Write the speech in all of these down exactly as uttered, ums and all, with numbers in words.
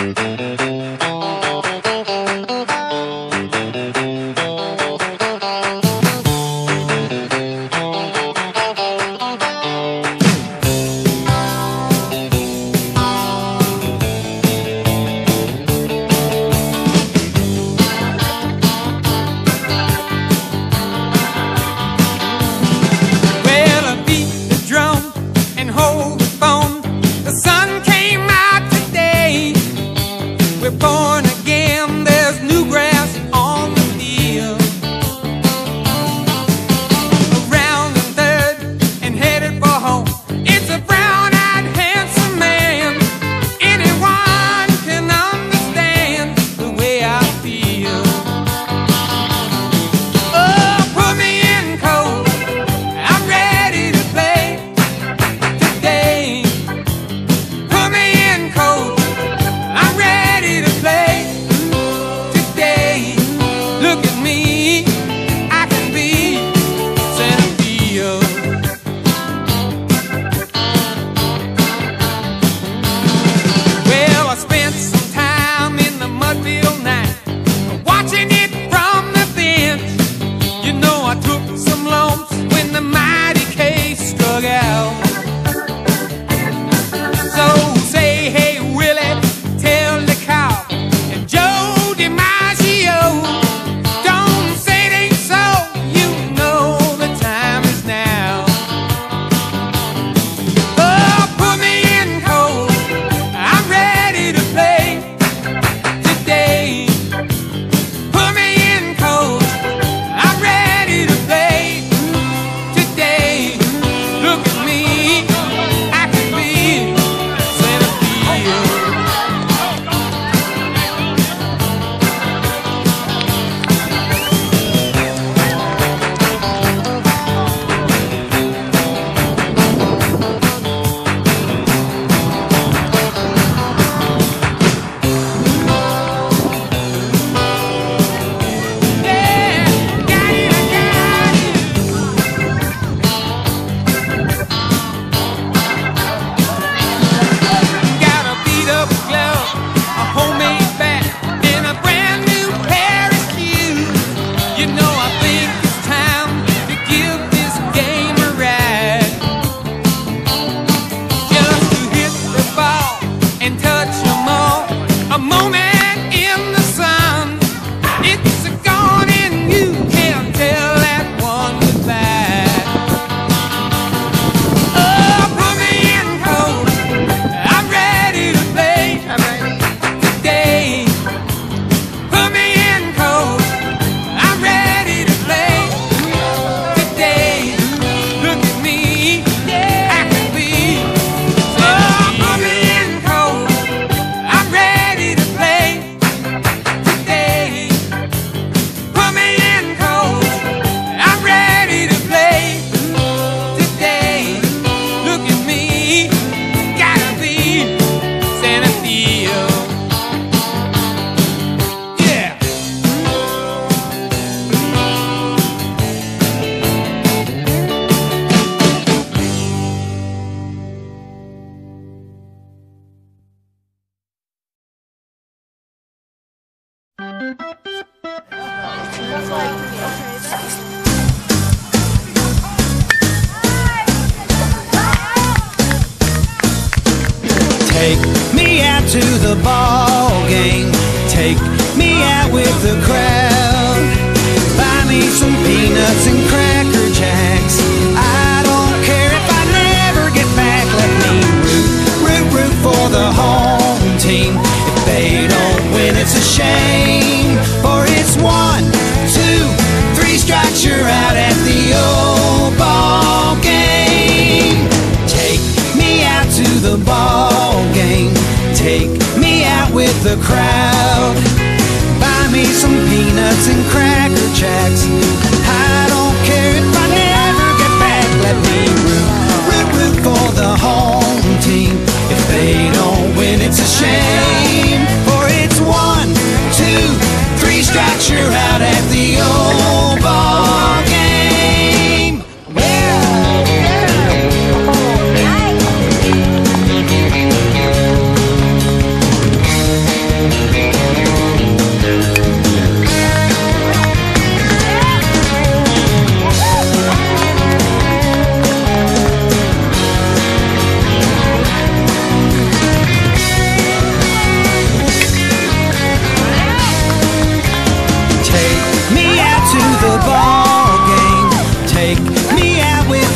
Take me out to the ball game. Take me out with the crowd. Buy me some peanuts and Cracker Jacks. I don't care if I never get back. Let me root, root, root for the home team. If they don't win, it's a shame. For it's one, two, three strikes, you're out at the old ball game. Take me out to the ball game. Take me out with the crowd. Buy me some peanuts and Cracker Jacks. I don't care if I never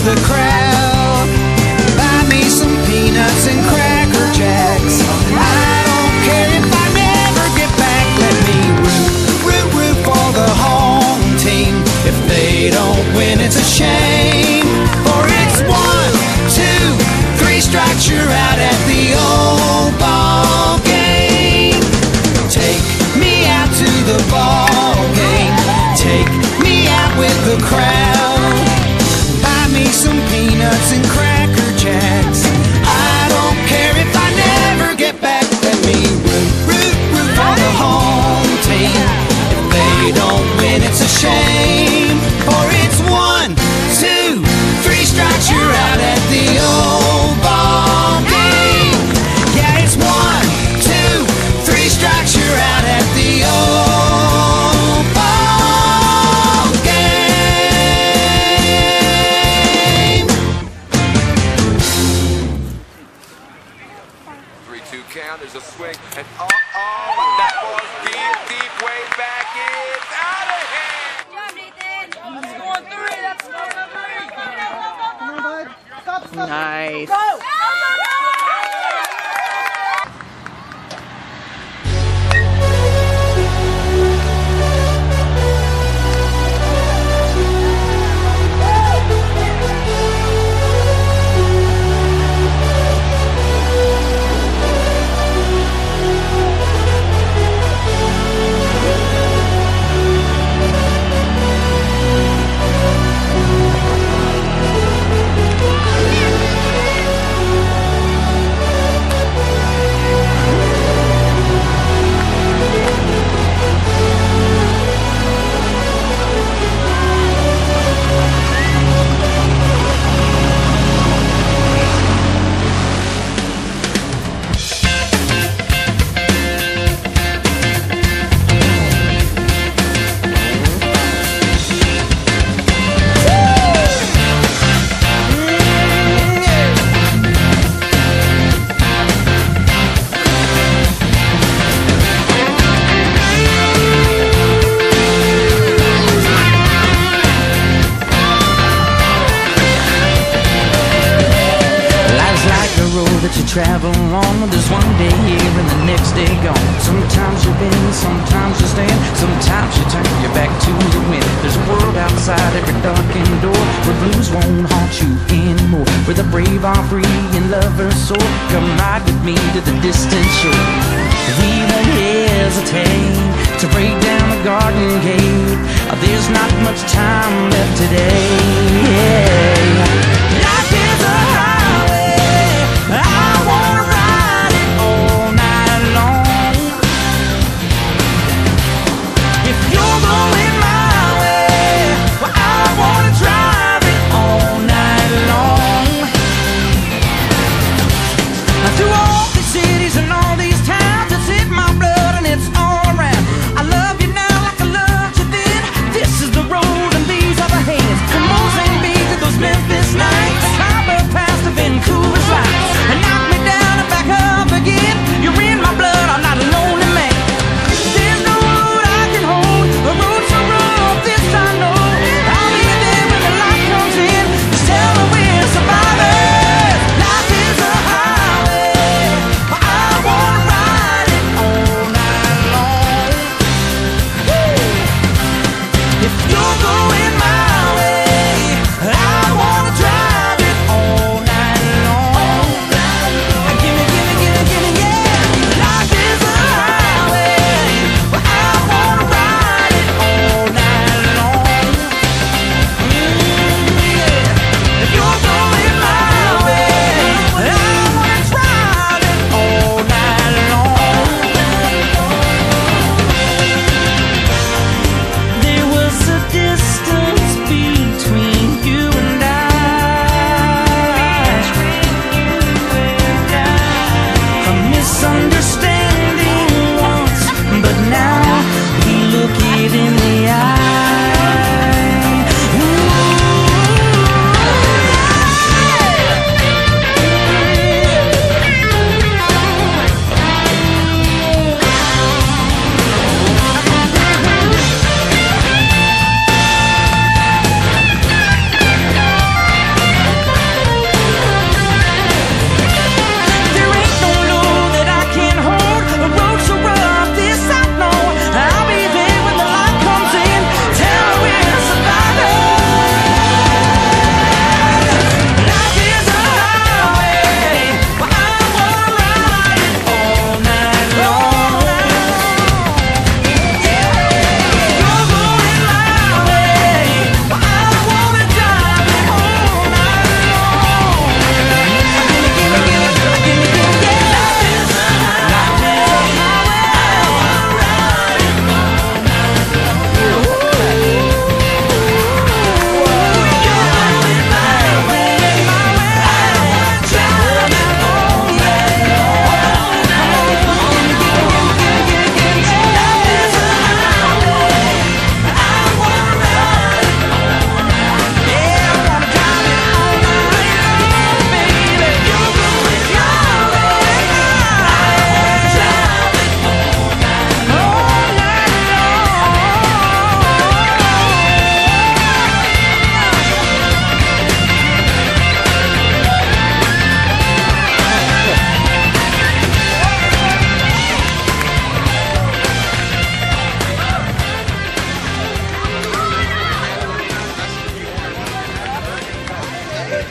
the crowd. Buy me some peanuts and cracker jacks. I don't care if I never get back. Let me root, root, root for the home team. If they don't win, it's a shame. For it's one, two, three strikes, you're out at the old ball game. Take me out to the ball game. Take me out with the crowd. Buy me some peanuts and cracker jacks. I don't care if I never get back. Let me root, root, root for the home team. If they don't win, it's a shame. For it's one, two, three strikes, you're out at the old ball game. Yeah, it's one, two, three strikes, you're out at the old ball game. three two count, there's a swing, and uh-oh, that was deep, deep, way back in, out of here! Nice. Go! That you travel on, there's one day here and the next day gone. Sometimes you bend, sometimes you stand, sometimes you turn your back to the wind. There's a world outside every darkened door, where blues won't haunt you anymore, where the brave are free and lovers soar. Come ride with me to the distant shore. We won't hesitate to break down the garden gate. There's not much time left today. Life is a highway, I wanna ride it all night long. If you're going my way, well, I wanna drive it all night long. Now through all these cities and all these towns, it's in my blood and it's all around. I love you now like I loved you then. This is the road and these are the hands. From Mozambique to those Memphis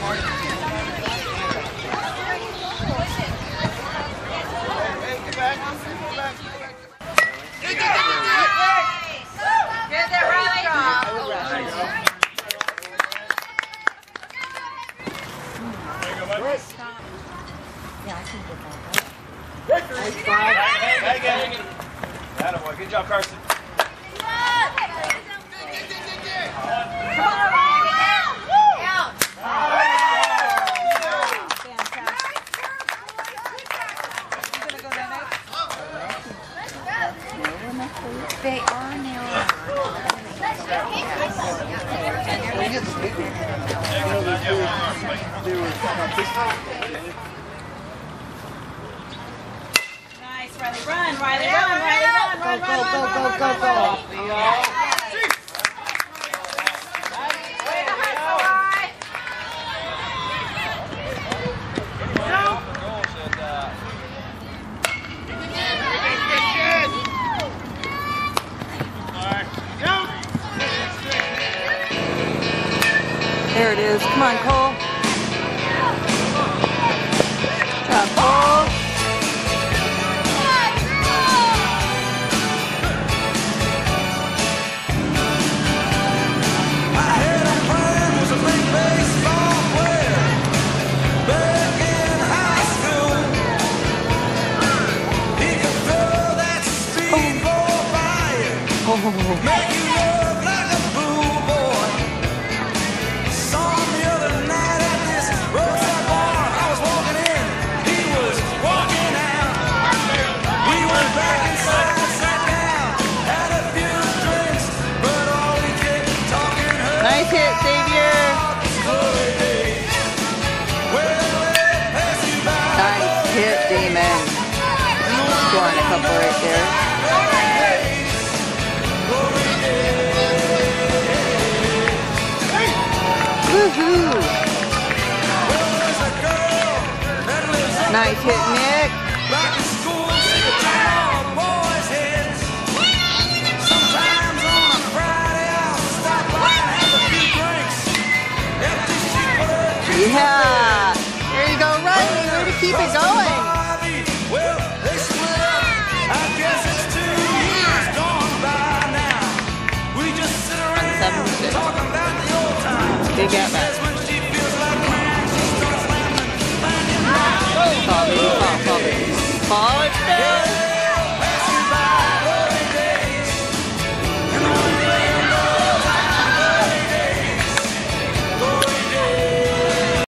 Good job, Carson. They are now. Nice, Riley, run, Riley, run, Riley, run, run, Go, go, go, go, go, go. There it is. Come on, Cole. Good job, Cole. I had a friend who was a big baseball player back in high school. He could throw that speedball by you, make you look like a fool boy. Saw him the other night at this roadside bar. I was walking in, he was walking out. We went back inside, sat down, had a few drinks, but all we kept talking hurt. Nice hit, Xavier. Nice hit, Damon. Scoring a couple right there. Woohoo! Nice hit, Nick. Back in school, sit down, boys' heads. Sometimes on a Friday, I'll stop by and have a few drinks. After she put her kiss Yeah. There you go, Riley. Way to keep it going. well, they split up. I guess it's two years gone by now. We just sit around seventy-six. talking about the old times. Big at bat. When she feels like man, she starts laughing. Fall, baby, fall, fall, baby. Fall it.